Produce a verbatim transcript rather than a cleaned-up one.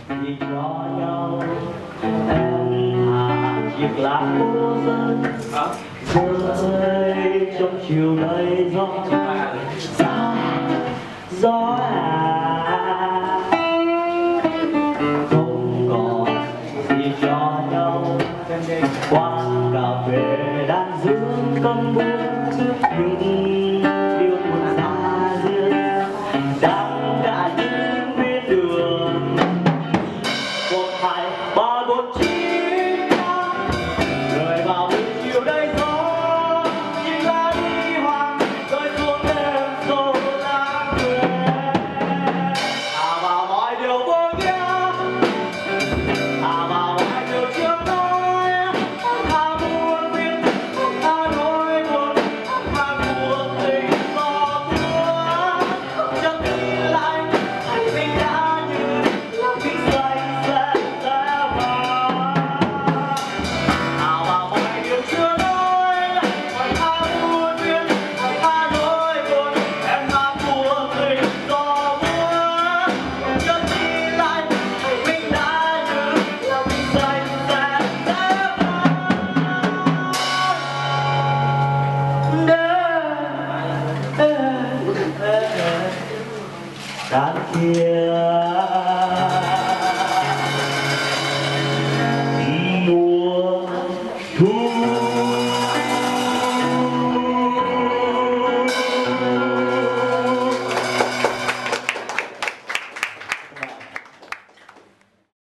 vì cho nhau em thả chiếc lá vô dân rơi trong chiều đầy gió gió gió à không còn gì cho nhau quán cà phê đang dương cầm bút những điều buồn xa riêng đang cả những bên đường một hai ba bốn chín tám rời vào buổi chiều đầy gió nhìn lá đi hoàng rơi xuống đêm sâu lãng quên à vào mọi điều vô nghĩa à vào mọi điều chưa nói à buồn biết à nỗi buồn à cuộc tình gió mưa chẳng nghĩ lại mình đã như những giây sẽ sẽ vào à vào mọi điều chưa nói hỏi à buồn biết à nỗi buồn em à cuộc tình gió mưa chẳng nghĩ lại mình đã như những giây sẽ sẽ vào đêm đêm kia